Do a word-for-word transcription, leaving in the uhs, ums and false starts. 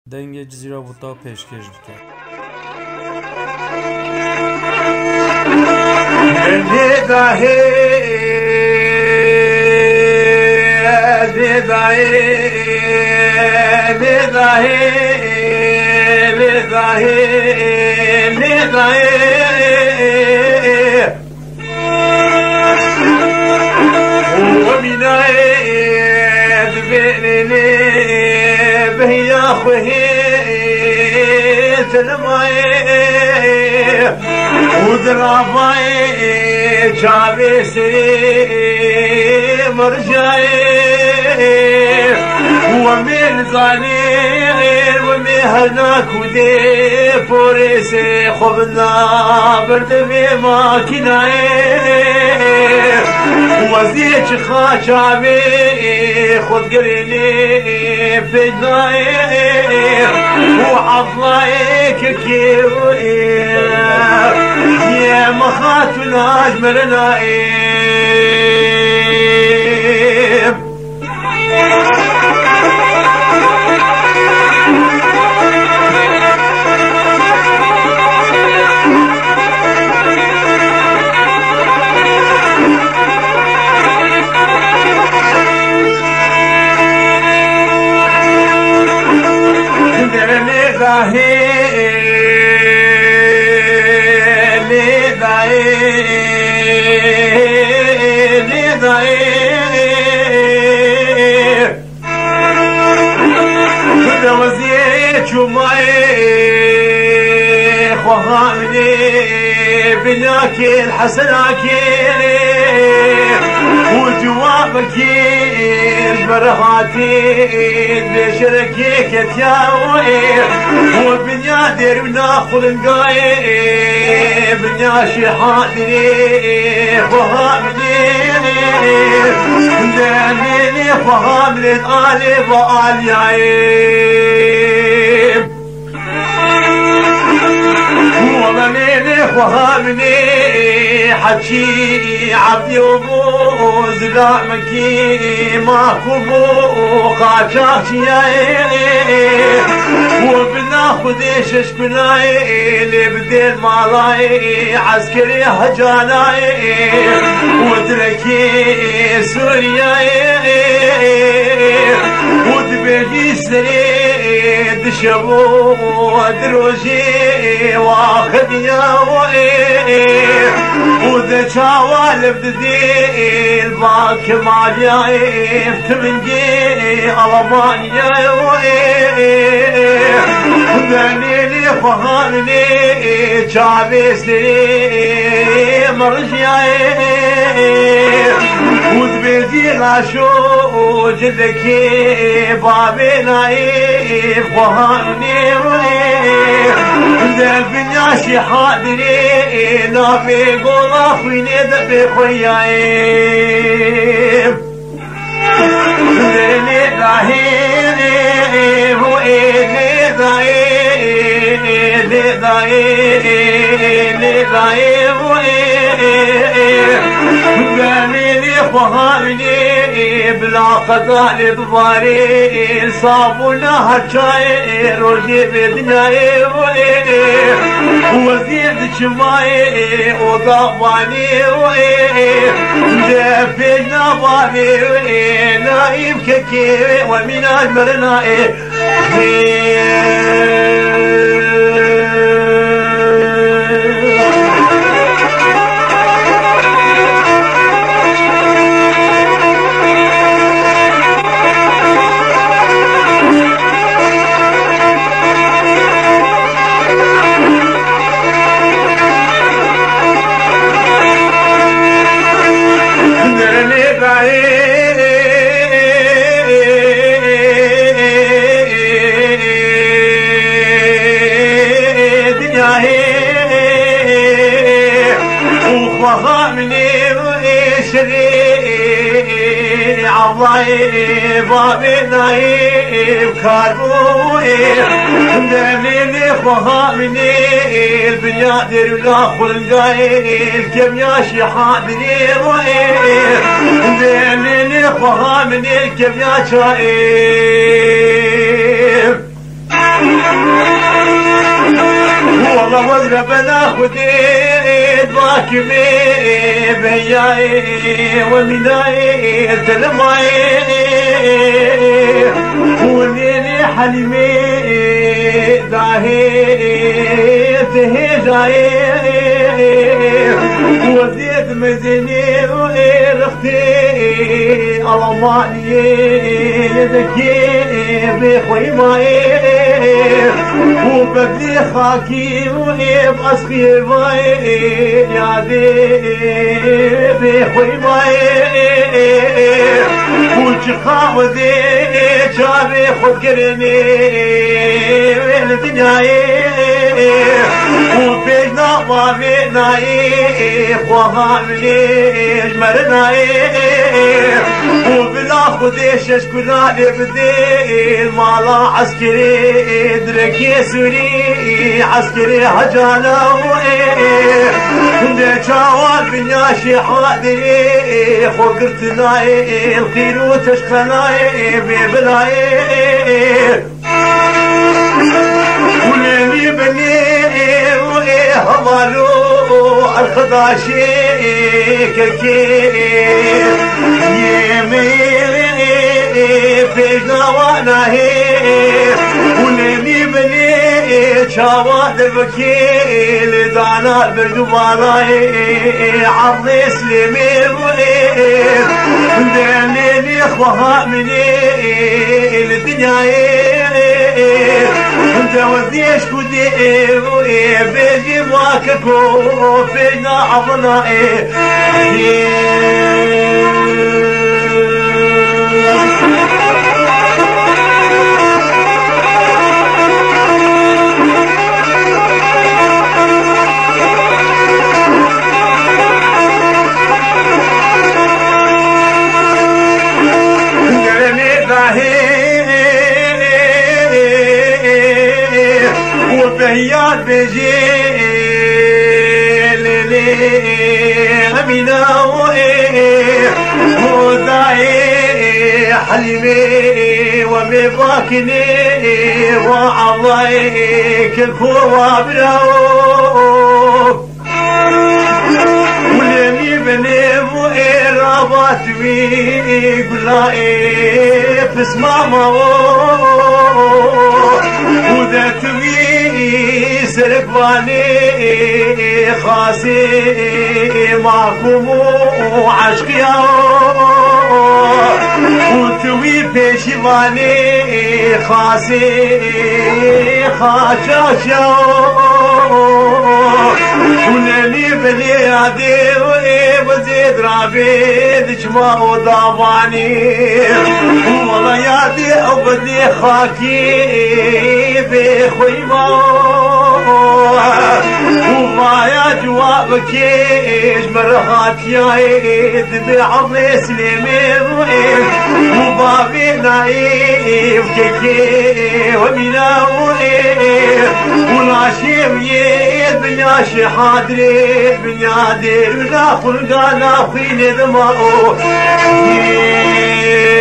دنگ جزیره بوتا پیشکش بکن. نداهی نداهی نداهی نداهی نداهی ومن عيد بيني بهي أخوه تلمي وذرافي شعبي سري مرجعي ومن ظنين ومن هناك ودي فوريسي خبنا برد بما كناي وزيك خاشعبي خذ قريني في جناي وعضلايك كيوي يا مخاتنا اجملنا بناك الحسناك وجوابك البرهاتي بشركيك يتياوي وبنيادر وناخذ القاي بنياشي حاضري فهمني دانيني فهمني الآلي وآل يعيب وظنيني فهمني حكي عبدي وبو زلامكي ماكو بو قاچاك ياي وبناخذ ايش بناي اللي بديل مالاي عسكري هجاناي وتركي سورياي ودبيجي سريد شبو دروجي واخذ يا وإيه وذا شاوال بدي الباك مالي تمنجي ألمان يا وإيه دليلي فهمني شعبي مرجعي وذبيدي غاشو جدكي بابي نايف فهمني وإيه ذا بنياشي حاضري نافي قولا فيني ذبي خيايب ليلي ذاهيني وإيني ذاهيني ذاهيني ذاهيني وإيه ذاليني فهمني بلا قضاء بضاري صابونا هالشاي روجي بدناي وإيه وزيد شماي وضاباني وإيه جافينا بابي وإيه نايم ككي ومن أجملنا إيه عضاي بابي نايب كاربوي دليلي فهمني البنيادر ولا خلقاي كم ياشي حاضري وإيه دليلي فهمني كم ياشي وزر بنا خديد باكمي بياي ومناي تلماي وليلي حلمي داهي تهجاي وزيد مزني ورختي ألماني يدكي بخوي ماي وبدلي خاكي وإب أسخي باي يادي بخوي ماي وشخا وذي شابي خود كرني وين الدنيا وفينا وفينا خوها مليش مرنا وبلا خديش اشكرا لبدي المالا عسكري دركي سوري عسكري حجانا ده شاوال بنياشي حاضري خو قرتنا الخير وتشكنا ببلاي ولاني بني همالو الخضاشي ككي يمي فينا وانا هي ولاني بني شاوات بكيل دانا البردوباراي عرضي سليمي دانيني اخوها مني الدنيا انت وذيش كودي بيجي واككو فينا عضنائي وفهيات بيجي أمينة وداعي حليمي ومباكني وعضاي كالكور وابراو ولاني بني وإرابات بي قلائي بس ماما وذات بي سرقواني خاصي معكم وعشقيا وتوي بيشيواني خاصي خاشاشا ولاني بني عدي وزيد رابيد جمع وضاباني والله يادي او بدي خاكي بخوي ما وما يا جوابك مرخات يا تبي عظمي سليمي وبابي نايف كيكي ومنا وناشيم يد بنياشي حاضري بنيادر لا خلقا لا خيني دماؤ